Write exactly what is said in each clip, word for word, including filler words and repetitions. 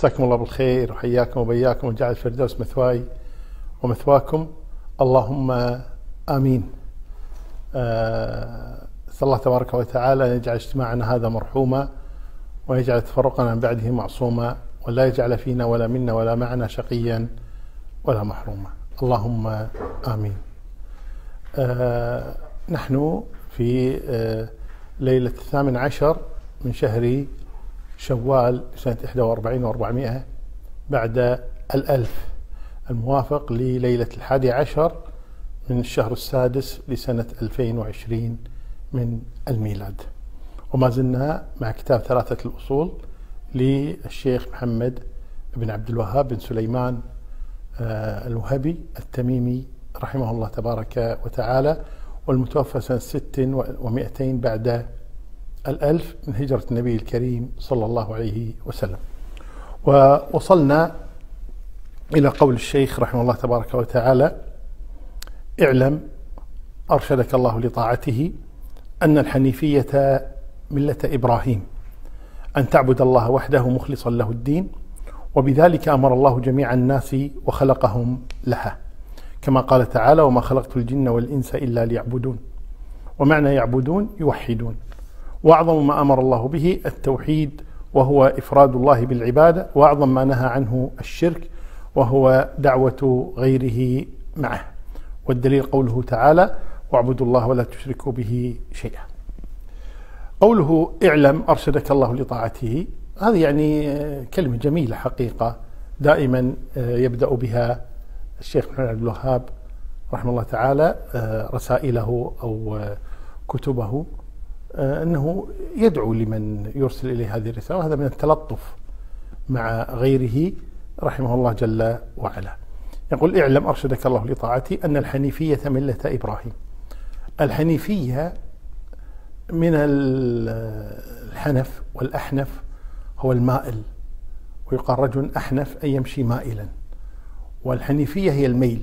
مساكم الله بالخير وحياكم وبياكم وجعل الفردوس مثواي ومثواكم، اللهم آمين. أه نسأل الله تبارك وتعالى أن يجعل اجتماعنا هذا مرحوما، ويجعل تفرقنا من بعده معصوما، ولا يجعل فينا ولا منا ولا معنا شقيا ولا محروما، اللهم آمين. أه نحن في أه ليلة الثامن عشر من شهر شوال سنة إحدى وأربعين وأربعمائة بعد الألف، الموافق لليلة الحادي عشر من الشهر السادس لسنة ألفين وعشرين من الميلاد. وما زلنا مع كتاب ثلاثة الأصول للشيخ محمد بن عبد الوهاب بن سليمان الوهبي التميمي رحمه الله تبارك وتعالى، والمتوفى سنة ست ومئتين بعد الألف من هجرة النبي الكريم صلى الله عليه وسلم. ووصلنا إلى قول الشيخ رحمه الله تبارك وتعالى: اعلم أرشدك الله لطاعته أن الحنيفية ملة إبراهيم، أن تعبد الله وحده مخلصا له الدين، وبذلك أمر الله جميع الناس وخلقهم لها، كما قال تعالى: وما خلقت الجن والإنس إلا ليعبدون. ومعنى يعبدون يوحدون. وأعظم ما أمر الله به التوحيد، وهو إفراد الله بالعبادة، وأعظم ما نهى عنه الشرك، وهو دعوة غيره معه. والدليل قوله تعالى: واعبدوا الله ولا تشركوا به شيئا. قوله اعلم أرشدك الله لطاعته، هذه يعني كلمة جميلة حقيقة، دائما يبدأ بها الشيخ محمد عبد الوهاب رحمه الله تعالى رسائله أو كتبه، أنه يدعو لمن يرسل إليه هذه الرسالة، وهذا من التلطف مع غيره رحمه الله جل وعلا. يقول: اعلم أرشدك الله لطاعتي أن الحنيفية ملة إبراهيم. الحنيفية من الحنف، والأحنف هو المائل، ويقال رجل أحنف أي يمشي مائلا، والحنيفية هي الميل.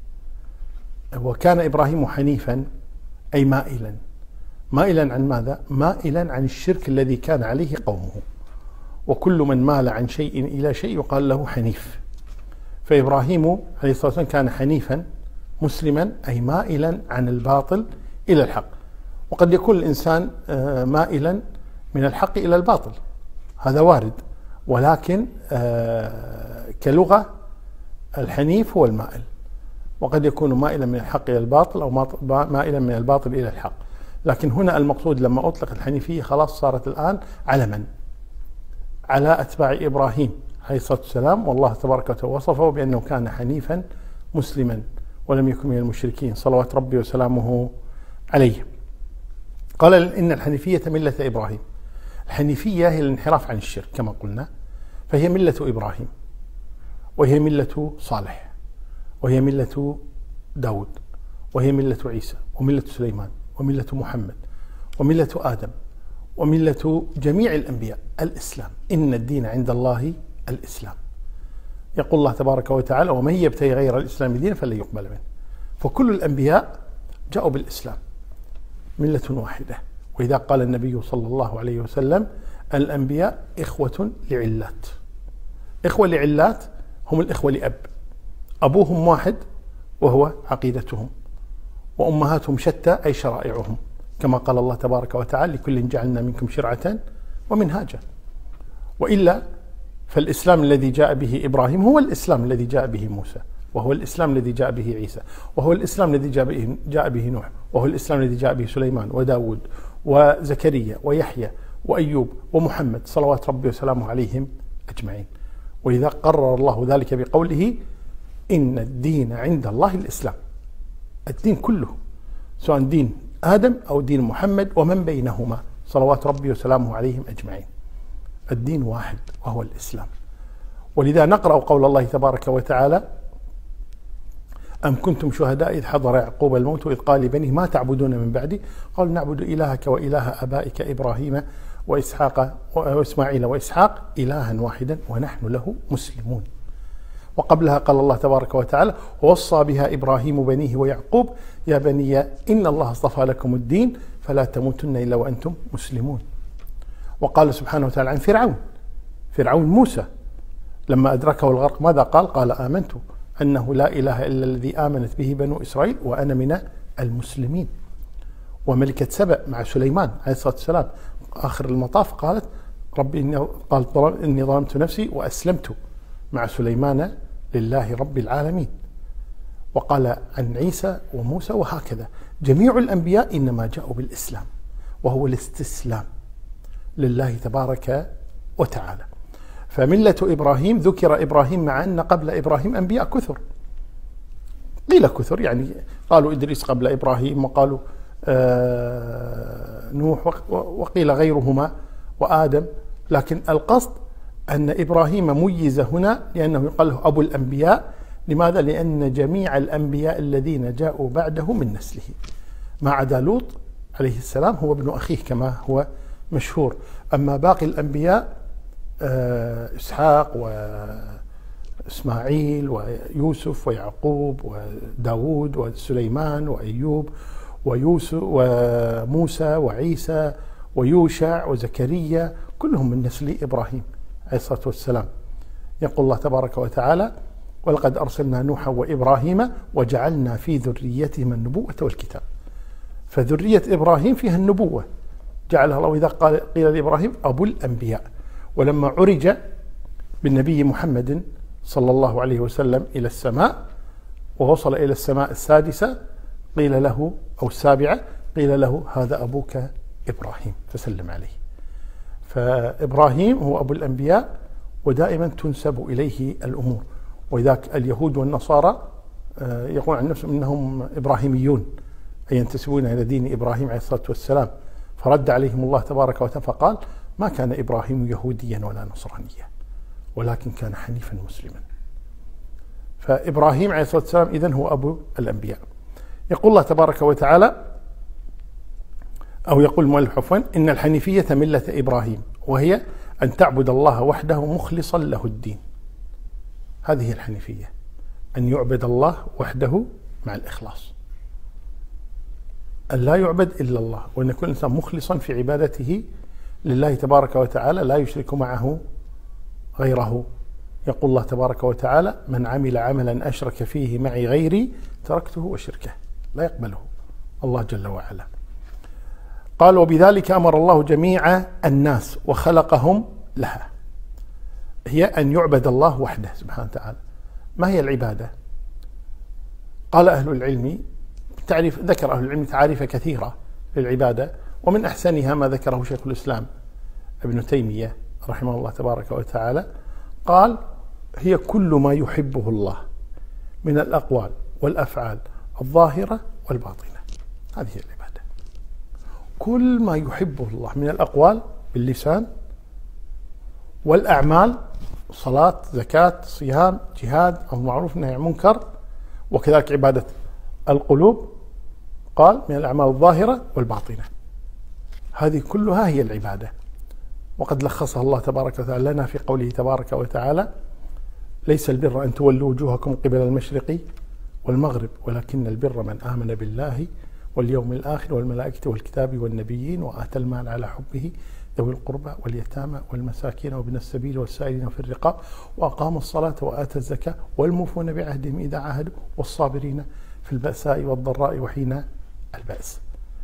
وكان إبراهيم حنيفا أي مائلا. مائلا عن ماذا؟ مائلا عن الشرك الذي كان عليه قومه، وكل من مال عن شيء إلى شيء يقال له حنيف. فإبراهيم عليه الصلاة والسلام كان حنيفا مسلما أي مائلا عن الباطل إلى الحق. وقد يكون الإنسان مائلا من الحق إلى الباطل، هذا وارد، ولكن كلغة الحنيف هو المائل، وقد يكون مائلا من الحق إلى الباطل أو مائلا من الباطل إلى الحق. لكن هنا المقصود لما أطلق الحنيفية خلاص صارت الآن علما على أتباع إبراهيم عليه الصلاة والسلام، والله تبارك وتعالى وصفه بأنه كان حنيفا مسلما ولم يكن من المشركين صلوات ربي وسلامه عليه. قال: إن الحنيفية ملة إبراهيم. الحنيفية هي الانحراف عن الشرك كما قلنا، فهي ملة إبراهيم، وهي ملة صالح، وهي ملة داود، وهي ملة عيسى، وملة سليمان، وملة محمد، وملة آدم، وملة جميع الأنبياء، الإسلام. إن الدين عند الله الإسلام. يقول الله تبارك وتعالى: ومن يبتغي غير الإسلام دينا فلن يقبل منه. فكل الأنبياء جاءوا بالإسلام، ملة واحدة. وإذا قال النبي صلى الله عليه وسلم: الأنبياء إخوة لعلات. إخوة لعلات هم الإخوة لأب، أبوهم واحد وهو عقيدتهم، وأمهاتهم شتى أي شرائعهم، كما قال الله تبارك وتعالى: لكل جعلنا منكم شرعة ومنهاجا. وإلا فالإسلام الذي جاء به إبراهيم هو الإسلام الذي جاء به موسى، وهو الإسلام الذي جاء به عيسى، وهو الإسلام الذي جاء به, جاء به نوح، وهو الإسلام الذي جاء به سليمان وداود وزكريا ويحيى وأيوب ومحمد صلوات ربي وسلامه عليهم أجمعين. وإذا قرر الله ذلك بقوله: إن الدين عند الله الإسلام. الدين كله، سواء دين آدم أو دين محمد ومن بينهما صلوات ربي وسلامه عليهم أجمعين، الدين واحد وهو الإسلام. ولذا نقرأ قول الله تبارك وتعالى: أم كنتم شهداء إذ حضر يعقوب الموت إذ قال لبنيه ما تعبدون من بعدي قال نعبد إلهك وإله آبائك إبراهيم وإسحاق وإسماعيل وإسحاق إلها واحدا ونحن له مسلمون. وقبلها قال الله تبارك وتعالى: ووصى بها إبراهيم بنيه ويعقوب يا بني إن الله اصطفى لكم الدين فلا تموتن إلا وأنتم مسلمون. وقال سبحانه وتعالى عن فرعون فرعون موسى لما أدركه الغرق ماذا قال؟ قال آمنت أنه لا إله إلا الذي آمنت به بنو إسرائيل وأنا من المسلمين. وملكة سبأ مع سليمان عليه الصلاة والسلام آخر المطاف قالت ربي إني قالت إني ظلمت نفسي وأسلمت مع سليمان لله رب العالمين. وقال عن عيسى وموسى، وهكذا جميع الأنبياء إنما جاءوا بالإسلام، وهو الاستسلام لله تبارك وتعالى. فملة إبراهيم ذكر إبراهيم مع أن قبل إبراهيم أنبياء كثر، قيل كثر يعني قالوا إدريس قبل إبراهيم، وقالوا آه نوح، وقيل غيرهما وآدم، لكن القصد أن إبراهيم ميز هنا لأنه يقال له أبو الأنبياء. لماذا؟ لأن جميع الأنبياء الذين جاءوا بعده من نسله ما عدا لوط عليه السلام هو ابن أخيه كما هو مشهور. أما باقي الأنبياء آه إسحاق وإسماعيل ويوسف ويعقوب وداود وسليمان وأيوب ويوسف وموسى وعيسى ويوشع وزكريا كلهم من نسل إبراهيم عليه الصلاة والسلام. يقول الله تبارك وتعالى ولقد أرسلنا نوحا وإبراهيم وجعلنا في ذريتهما النبوة والكتاب. فذرية إبراهيم فيها النبوة جعلها الله، إذا قال قيل لإبراهيم أبو الأنبياء. ولما عرج بالنبي محمد صلى الله عليه وسلم إلى السماء ووصل إلى السماء السادسة قيل له أو السابعة قيل له هذا أبوك إبراهيم فسلم عليه. فإبراهيم هو أبو الأنبياء ودائما تنسب إليه الأمور. وإذاك اليهود والنصارى يقول عن نفسهم إنهم إبراهيميون، أي ينتسبون إلى دين إبراهيم عليه الصلاة والسلام. فرد عليهم الله تبارك وتعالى فقال ما كان إبراهيم يهوديا ولا نصرانيا ولكن كان حنيفا مسلما. فإبراهيم عليه الصلاة والسلام إذن هو أبو الأنبياء. يقول الله تبارك وتعالى أو يقول المؤلف عفوا إن الحنيفية ملة إبراهيم وهي أن تعبد الله وحده مخلصا له الدين. هذه الحنيفية، أن يعبد الله وحده مع الإخلاص، أن لا يعبد إلا الله، وأن يكون الإنسان مخلصا في عبادته لله تبارك وتعالى لا يشرك معه غيره. يقول الله تبارك وتعالى من عمل عملا أشرك فيه معي غيري تركته وشركه، لا يقبله الله جل وعلا. قال وبذلك أمر الله جميع الناس وخلقهم لها، هي أن يعبد الله وحده سبحانه وتعالى. ما هي العبادة؟ قال أهل العلم تعريف، ذكر أهل العلم تعاريف كثيرة للعبادة، ومن أحسنها ما ذكره شيخ الإسلام ابن تيمية رحمه الله تبارك وتعالى. قال هي كل ما يحبه الله من الأقوال والأفعال الظاهرة والباطنة، هذه هي العبادة. كل ما يحبه الله من الأقوال باللسان والأعمال، صلاة زكاة صيام جهاد أمر معروف نهي عن منكر، وكذلك عبادة القلوب قال من الأعمال الظاهرة والباطنة، هذه كلها هي العبادة. وقد لخصها الله تبارك وتعالى لنا في قوله تبارك وتعالى ليس البر أن تولوا وجوهكم قبل المشرق والمغرب ولكن البر من آمن بالله واليوم الآخر والملائكة والكتاب والنبيين وآتى المال على حبه ذوي القربى واليتامى والمساكين وابن السبيل والسائلين في الرقاب وأقام الصلاة وآتى الزكاة والموفون بعهدهم إذا عاهدوا والصابرين في البأساء والضراء وحين البأس.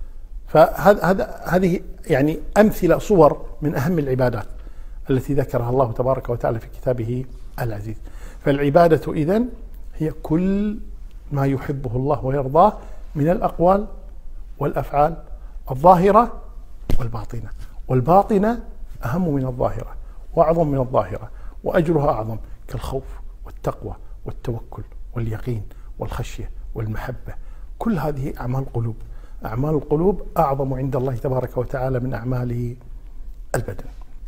فهذا هذه يعني أمثلة صور من أهم العبادات التي ذكرها الله تبارك وتعالى في كتابه العزيز. فالعبادة إذن هي كل ما يحبه الله ويرضاه من الأقوال والأفعال الظاهرة والباطنة، والباطنة أهم من الظاهرة وأعظم من الظاهرة وأجرها أعظم، كالخوف والتقوى والتوكل واليقين والخشية والمحبة. كل هذه أعمال قلوب، أعمال القلوب أعظم عند الله تبارك وتعالى من أعمال البدن.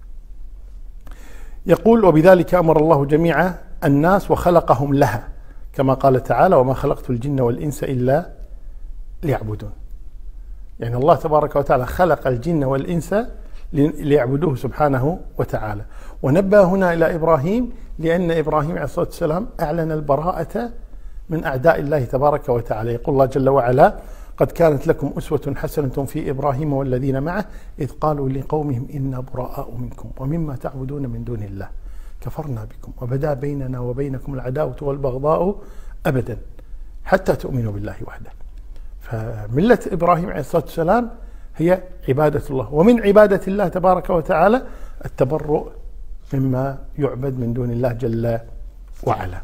يقول وبذلك أمر الله جميع الناس وخلقهم لها، كما قال تعالى وما خلقت الجن والإنس إلا ليعبدون. يعني الله تبارك وتعالى خلق الجن والإنس ليعبدوه سبحانه وتعالى. ونبه هنا إلى إبراهيم لأن إبراهيم عليه الصلاة والسلام أعلن البراءة من أعداء الله تبارك وتعالى. يقول الله جل وعلا قد كانت لكم أسوة حسنة في إبراهيم والذين معه إذ قالوا لقومهم إنا براء منكم ومما تعبدون من دون الله كفرنا بكم وبدا بيننا وبينكم العداوة والبغضاء أبدا حتى تؤمنوا بالله وحده. فملة إبراهيم عليه الصلاة والسلام هي عبادة الله، ومن عبادة الله تبارك وتعالى التبرؤ مما يعبد من دون الله جل وعلا.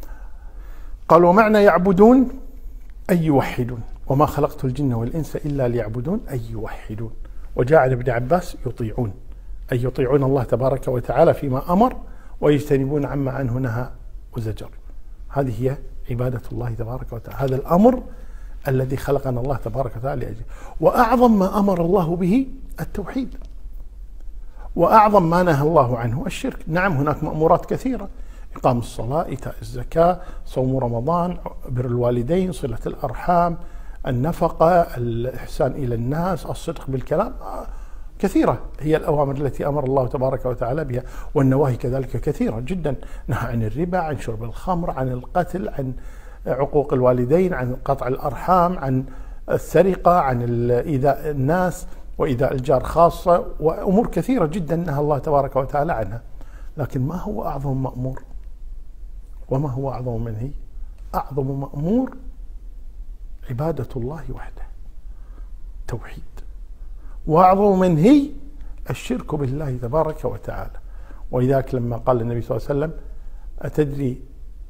قال ومعنى يعبدون أي يوحدون، وما خلقت الجن والإنس إلا ليعبدون أي يوحدون. وجاء عن ابن عباس يطيعون، أي يطيعون الله تبارك وتعالى فيما أمر ويجتنبون عما عنه نهى وزجر. هذه هي عبادة الله تبارك وتعالى، هذا الأمر الذي خلقنا الله تبارك وتعالى لأجله. وأعظم ما أمر الله به التوحيد، وأعظم ما نهى الله عنه الشرك. نعم هناك مأمورات كثيرة، إقام الصلاة، إيتاء الزكاة، صوم رمضان، بر الوالدين، صلة الأرحام، النفقة، الإحسان إلى الناس، الصدق بالكلام، كثيرة هي الأوامر التي أمر الله تبارك وتعالى بها. والنواهي كذلك كثيرة جدا، نهى عن الربا، عن شرب الخمر، عن القتل، عن عقوق الوالدين، عن قطع الأرحام، عن السرقة، عن إيذاء الناس وإيذاء الجار خاصة، وأمور كثيرة جدا نهى الله تبارك وتعالى عنها. لكن ما هو أعظم مأمور وما هو أعظم منهي؟ أعظم مأمور عبادة الله وحده، توحيد. وأعظم منهي الشرك بالله تبارك وتعالى. ولذلك لما قال النبي صلى الله عليه وسلم أتدري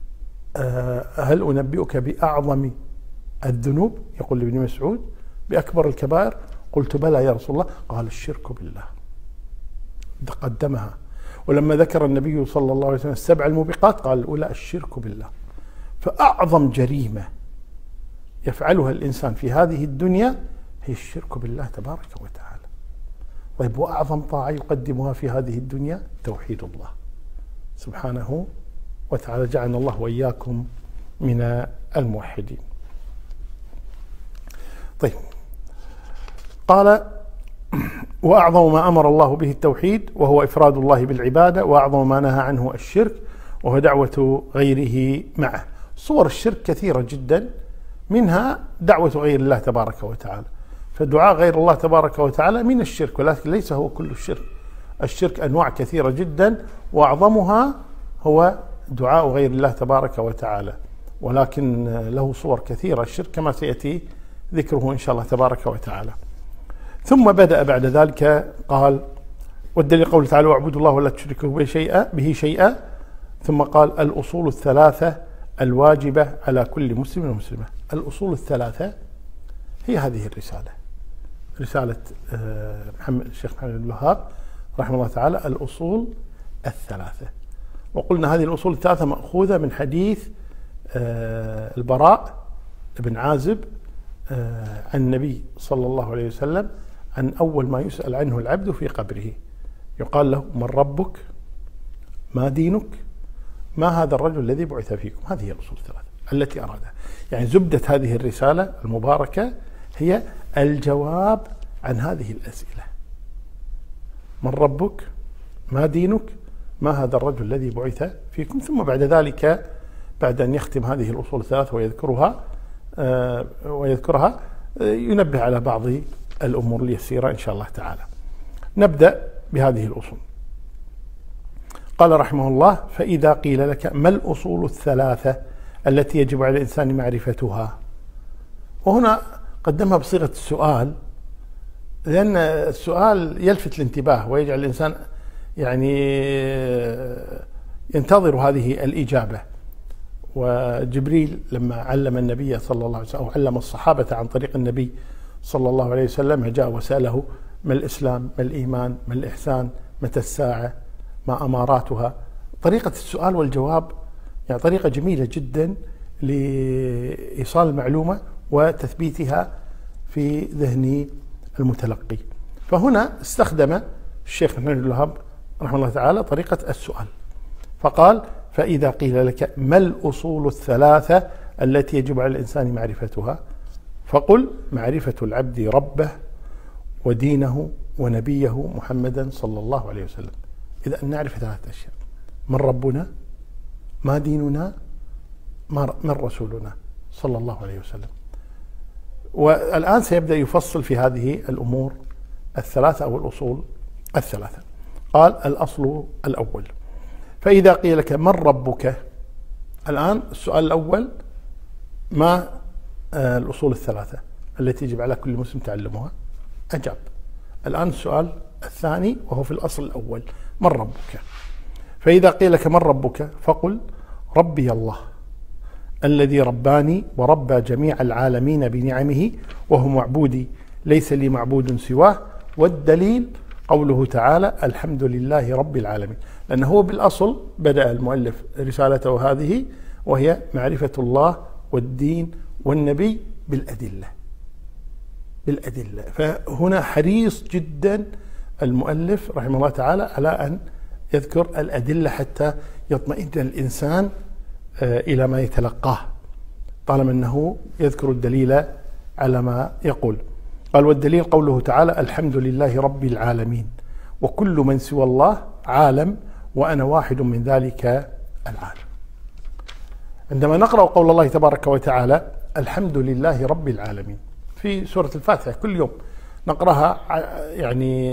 هل أنبئك بأعظم الذنوب؟ يقول لابن مسعود بأكبر الكبائر. قلت بلى يا رسول الله. قال الشرك بالله، قدمها. ولما ذكر النبي صلى الله عليه وسلم السبع الموبقات قال الأولى الشرك بالله. فأعظم جريمة يفعلها الإنسان في هذه الدنيا هي الشرك بالله تبارك وتعالى. طيب وأعظم طاعة يقدمها في هذه الدنيا توحيد الله سبحانه وتعالى. جعلنا الله وإياكم من الموحدين. طيب قال وأعظم ما أمر الله به التوحيد وهو إفراد الله بالعبادة، وأعظم ما نهى عنه الشرك وهو دعوة غيره معه. صور الشرك كثيرة جدا، منها دعوة غير الله تبارك وتعالى. فدعاء غير الله تبارك وتعالى من الشرك، ولكن ليس هو كل الشرك. الشرك أنواع كثيرة جدا، وأعظمها هو دعاء غير الله تبارك وتعالى، ولكن له صور كثيرة الشرك كما سيأتي ذكره إن شاء الله تبارك وتعالى. ثم بدأ بعد ذلك قال والدليل قوله تعالى واعبدوا الله ولا تشركوا به شيئا به شيئا. ثم قال الأصول الثلاثة الواجبة على كل مسلم ومسلمة. الأصول الثلاثة هي هذه الرسالة، رسالة محمد الشيخ محمد بن الوهاب رحمه الله تعالى، الأصول الثلاثة. وقلنا هذه الأصول الثلاثة مأخوذة من حديث البراء بن عازب عن النبي صلى الله عليه وسلم عن أول ما يسأل عنه العبد في قبره، يقال له من ربك، ما دينك، ما هذا الرجل الذي بعث فيكم. هذه هي الأصول الثلاثة التي أرادها. يعني زبدة هذه الرسالة المباركة هي الجواب عن هذه الأسئلة: من ربك، ما دينك، ما هذا الرجل الذي بعث فيكم. ثم بعد ذلك بعد أن يختم هذه الأصول الثلاثة ويذكرها آه ويذكرها آه ينبه على بعض الأمور اليسيرة إن شاء الله تعالى. نبدأ بهذه الأصول. قال رحمه الله: فإذا قيل لك ما الأصول الثلاثة التي يجب على الإنسان معرفتها. وهنا قدمها بصيغة السؤال، لأن السؤال يلفت الانتباه ويجعل الإنسان يعني ينتظر هذه الإجابة. وجبريل لما علم النبي صلى الله عليه وسلم أو علم الصحابة عن طريق النبي صلى الله عليه وسلم جاء وسأله: ما الإسلام، ما الإيمان، ما الإحسان، متى الساعة، ما أماراتها. طريقة السؤال والجواب يعني طريقة جميلة جدا لإيصال المعلومة وتثبيتها في ذهن المتلقي. فهنا استخدم الشيخ محمد بن الوهاب رحمه الله تعالى طريقة السؤال، فقال: فإذا قيل لك ما الأصول الثلاثة التي يجب على الإنسان معرفتها، فقل: معرفة العبد ربه ودينه ونبيه محمدا صلى الله عليه وسلم. إذا أن نعرف ثلاثة أشياء: من ربنا، ما ديننا، من رسولنا صلى الله عليه وسلم. والآن سيبدأ يفصل في هذه الأمور الثلاثة أو الأصول الثلاثة. قال: الأصل الأول: فإذا قيل لك من ربك، الآن السؤال الأول ما الأصول الثلاثة التي يجب على كل مسلم تعلمها، أجاب. الآن السؤال الثاني وهو في الأصل الأول، من ربك؟ فإذا قيل لك من ربك فقل ربي الله الذي رباني وربى جميع العالمين بنعمه وهو معبودي ليس لي معبود سواه. والدليل قوله تعالى الحمد لله رب العالمين، لأنه هو بالأصل بدأ المؤلف رسالته هذه وهي معرفة الله والدين والنبي بالأدلة بالأدلة فهنا حريص جدا المؤلف رحمه الله تعالى على أن يذكر الأدلة حتى يطمئن الإنسان إلى ما يتلقاه، طالما أنه يذكر الدليل على ما يقول. قال والدليل قوله تعالى الحمد لله رب العالمين وكل من سوى الله عالم وأنا واحد من ذلك العالم. عندما نقرأ قول الله تبارك وتعالى الحمد لله رب العالمين في سورة الفاتحة كل يوم نقرأها، يعني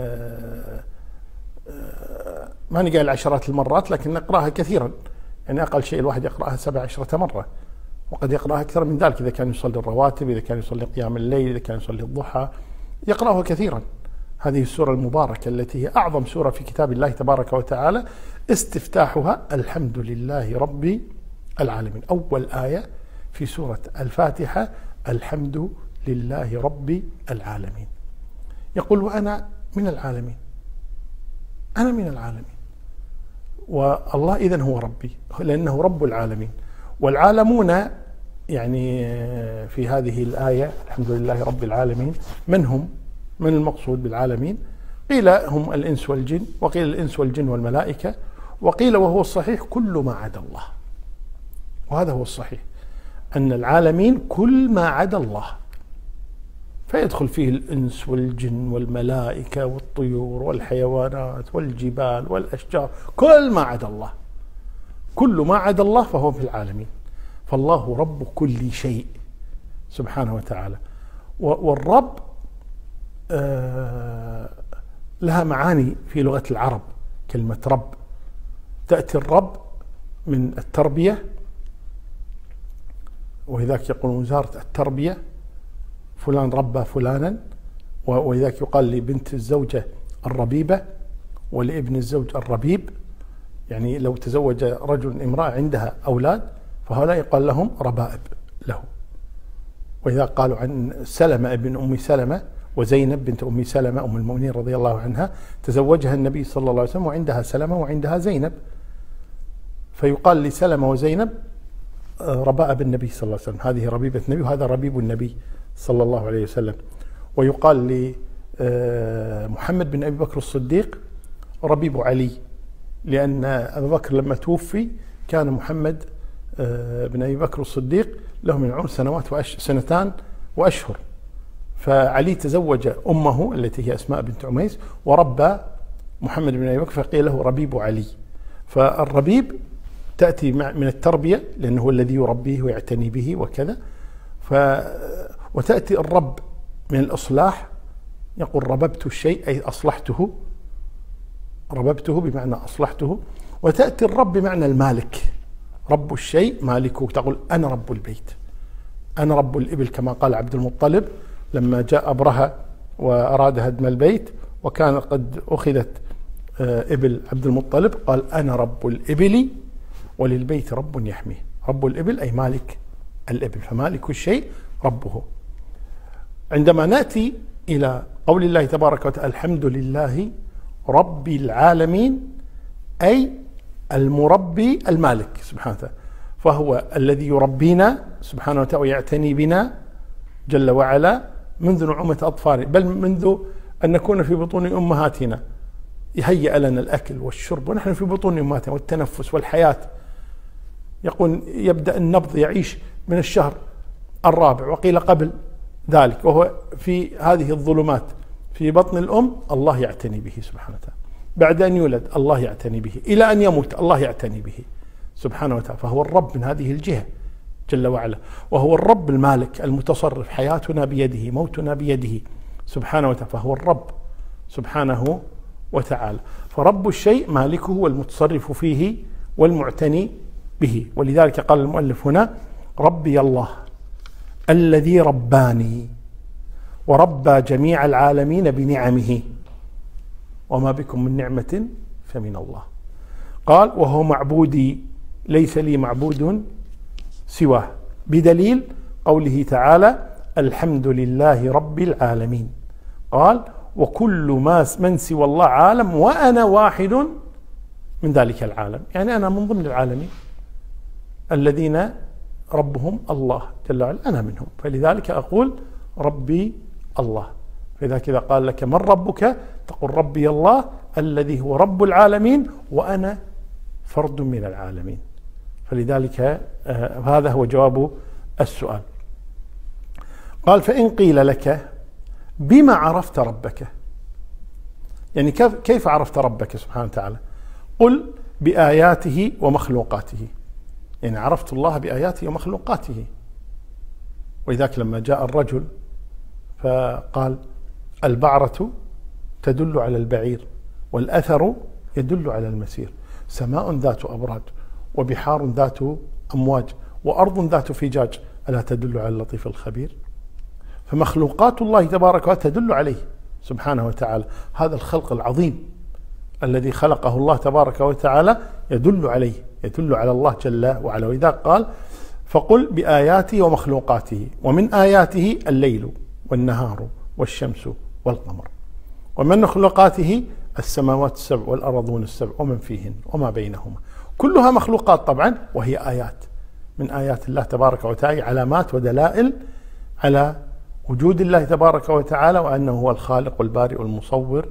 ما نقال عشرات المرات لكن نقرأها كثيرا، يعني أقل شيء الواحد يقرأها سبع عشرة مرة، وقد يقرأها أكثر من ذلك إذا كان يصلي الرواتب، إذا كان يصلي قيام الليل، إذا كان يصلي الضحى يقرأها كثيرا. هذه السورة المباركة التي هي أعظم سورة في كتاب الله تبارك وتعالى استفتاحها الحمد لله رب العالمين. أول آية في سورة الفاتحة الحمد لله رب العالمين. يقول وأنا من العالمين، أنا من العالمين، والله إذن هو ربي لأنه رب العالمين. والعالمون يعني في هذه الآية الحمد لله رب العالمين من هم؟ من المقصود بالعالمين؟ قيل هم الإنس والجن، وقيل الإنس والجن والملائكة، وقيل وهو الصحيح كل ما عدا الله. وهذا هو الصحيح أن العالمين كل ما عدا الله، فيدخل فيه الإنس والجن والملائكة والطيور والحيوانات والجبال والأشجار، كل ما عدا الله، كل ما عدا الله فهو في العالمين. فالله رب كل شيء سبحانه وتعالى. والرب آه لها معاني في لغة العرب. كلمة رب تأتي الرب من التربية، ولذلك يقول وزارة التربية فلان ربى فلانا، ولذلك يقال لبنت الزوجة الربيبة ولابن الزوج الربيب، يعني لو تزوج رجل امرأة عندها أولاد فهؤلاء يقال لهم ربائب له. وإذا قالوا عن سلمة ابن أم سلمة وزينب بنت أم سلمة أم المؤمنين رضي الله عنها تزوجها النبي صلى الله عليه وسلم وعندها سلمة وعندها زينب، فيقال لسلمة وزينب ربائب النبي صلى الله عليه وسلم، هذه ربيبة النبي وهذا ربيب النبي صلى الله عليه وسلم. ويقال لمحمد بن أبي بكر الصديق ربيب علي، لأن أبا بكر لما توفي كان محمد بن أبي بكر الصديق له من العمر سنوات وأش... سنتان وأشهر، فعلي تزوج أمه التي هي أسماء بنت عميس وربى محمد بن أبي بكر فقيل له ربيب علي. فالربيب تأتي من التربية لأنه هو الذي يربيه ويعتني به وكذا، ف... وتأتي الرب من الإصلاح، يقول رببت الشيء أي أصلحته، رببته بمعنى أصلحته. وتأتي الرب بمعنى المالك، رب الشيء مالكه، تقول أنا رب البيت، أنا رب الإبل، كما قال عبد المطلب لما جاء أبرهة وأراد هدم البيت وكان قد أخذت إبل عبد المطلب، قال أنا رب الإبل وللبيت رب يحميه. رب الإبل أي مالك الإبل، فمالك الشيء ربه. عندما نأتي إلى قول الله تبارك وتعالى الحمد لله رب العالمين أي المربي المالك سبحانه وتعالى، فهو الذي يربينا سبحانه وتعالى ويعتني بنا جل وعلا منذ نعومة أطفالنا، بل منذ أن نكون في بطون أمهاتنا يهيئ لنا الأكل والشرب ونحن في بطون أمهاتنا، والتنفس والحياة. يقول يبدأ النبض يعيش من الشهر الرابع وقيل قبل ذلك وهو في هذه الظلمات في بطن الأم، الله يعتني به سبحانه وتعالى. بعد أن يولد الله يعتني به، إلى أن يموت الله يعتني به سبحانه وتعالى. فهو الرب من هذه الجهة جل وعلا، وهو الرب المالك المتصرف، حياتنا بيده موتنا بيده سبحانه وتعالى، فهو الرب سبحانه وتعالى. فرب الشيء مالكه والمتصرف فيه والمعتني به. ولذلك قال المؤلف هنا: ربي الله الذي رباني وربى جميع العالمين بنعمه، وما بكم من نعمة فمن الله. قال: وهو معبودي ليس لي معبود سواه، بدليل قوله تعالى: الحمد لله رب العالمين. قال: وكل ما من سوى الله عالم وأنا واحد من ذلك العالم، يعني أنا من ضمن العالمين الذين ربهم الله جل وعلا، أنا منهم، فلذلك أقول ربي الله. فإذا كذا قال لك من ربك تقول ربي الله الذي هو رب العالمين وأنا فرد من العالمين. فلذلك آه هذا هو جواب السؤال. قال: فإن قيل لك بما عرفت ربك، يعني كيف عرفت ربك سبحانه وتعالى؟ قل: بآياته ومخلوقاته، يعني عرفت الله بآياته ومخلوقاته. وإذاك لما جاء الرجل فقال: البعرة تدل على البعير والأثر يدل على المسير، سماء ذات أبراج وبحار ذات أمواج وأرض ذات فجاج، ألا تدل على اللطيف الخبير؟ فمخلوقات الله تبارك وتعالى تدل عليه سبحانه وتعالى. هذا الخلق العظيم الذي خلقه الله تبارك وتعالى يدل عليه، يدل على الله جل وعلا. وإذا قال: فقل بآياته ومخلوقاته، ومن آياته الليل والنهار والشمس والقمر، ومن مخلوقاته السماوات السبع والأرضون السبع ومن فيهن وما بينهما، كلها مخلوقات طبعا، وهي آيات من آيات الله تبارك وتعالى، علامات ودلائل على وجود الله تبارك وتعالى وأنه هو الخالق والبارئ والمصور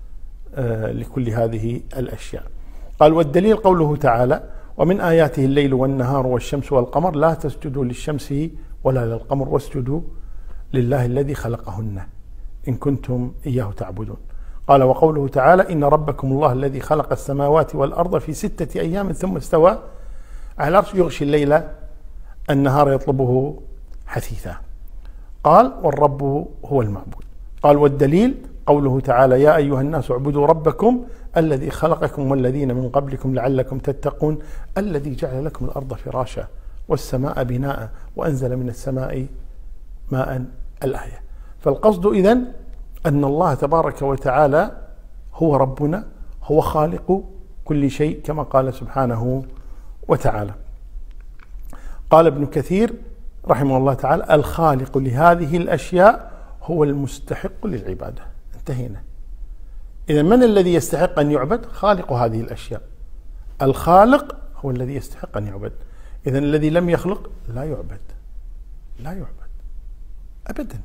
لكل هذه الأشياء. قال: والدليل قوله تعالى: ومن آياته الليل والنهار والشمس والقمر لا تسجدوا للشمس ولا للقمر واسجدوا لله الذي خلقهن إن كنتم إياه تعبدون. قال: وقوله تعالى: إن ربكم الله الذي خلق السماوات والأرض في ستة أيام ثم استوى على العرش يغشي الليل النهار يطلبه حثيثا. قال: والرب هو المعبود. قال: والدليل قوله تعالى: يا أيها الناس اعبدوا ربكم الذي خلقكم والذين من قبلكم لعلكم تتقون الذي جعل لكم الأرض فراشا والسماء بناء وأنزل من السماء ماء، الآية. فالقصد إذن أن الله تبارك وتعالى هو ربنا، هو خالق كل شيء كما قال سبحانه وتعالى. قال ابن كثير رحمه الله تعالى: الخالق لهذه الأشياء هو المستحق للعبادة. انتهينا. إذا من الذي يستحق أن يعبد؟ خالق هذه الأشياء. الخالق هو الذي يستحق أن يعبد. إذا الذي لم يخلق لا يعبد، لا يعبد أبدا.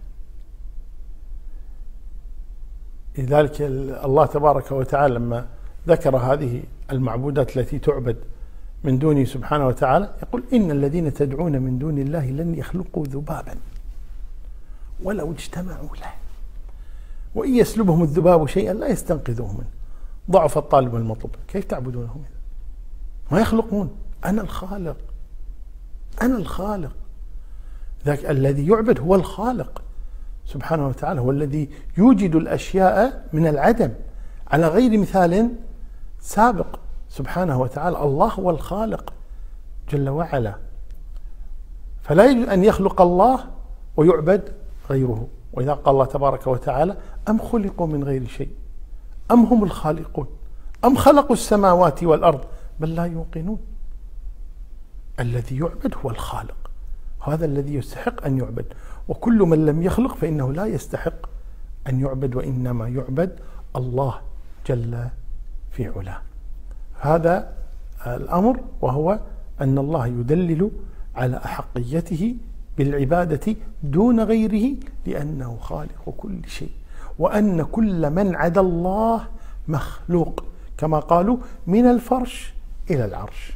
لذلك الله تبارك وتعالى لما ذكر هذه المعبودات التي تعبد من دونه سبحانه وتعالى يقول: إن الذين تدعون من دون الله لن يخلقوا ذبابا ولو اجتمعوا له وإن يسلبهم الذباب شيئا لا يستنقذوه منه، ضعف الطالب والمطلوب. كيف تعبدونهم؟ ما يخلقون. أنا الخالق، أنا الخالق. ذاك الذي يعبد هو الخالق سبحانه وتعالى، هو الذي يوجد الأشياء من العدم على غير مثال سابق سبحانه وتعالى. الله هو الخالق جل وعلا، فلا يجوز أن يخلق الله ويعبد غيره. وإذا قال الله تبارك وتعالى: أم خلقوا من غير شيء أم هم الخالقون أم خلقوا السماوات والأرض بل لا يوقنون. الذي يعبد هو الخالق، هذا الذي يستحق أن يعبد، وكل من لم يخلق فإنه لا يستحق أن يعبد، وإنما يعبد الله جل في علاه. هذا الأمر، وهو أن الله يدلل على أحقيته بالعبادة دون غيره لأنه خالق كل شيء، وأن كل من عدا الله مخلوق كما قالوا: من الفرش إلى العرش.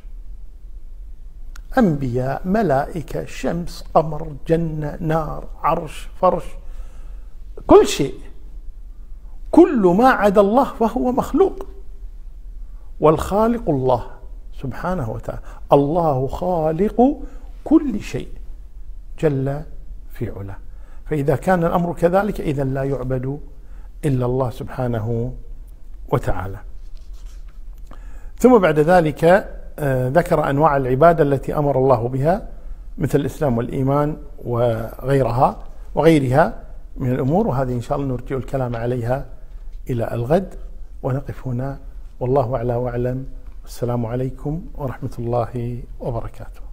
أنبياء، ملائكة، شمس، قمر، جنة، نار، عرش، فرش، كل شيء، كل ما عدا الله فهو مخلوق، والخالق الله سبحانه وتعالى. الله خالق كل شيء جل في علاه. فإذا كان الأمر كذلك إذن لا يعبد إلا الله سبحانه وتعالى. ثم بعد ذلك ذكر أنواع العبادة التي أمر الله بها مثل الإسلام والإيمان وغيرها وغيرها من الأمور، وهذه إن شاء الله نرجع الكلام عليها إلى الغد، ونقف هنا والله أعلى وأعلم. السلام عليكم ورحمة الله وبركاته.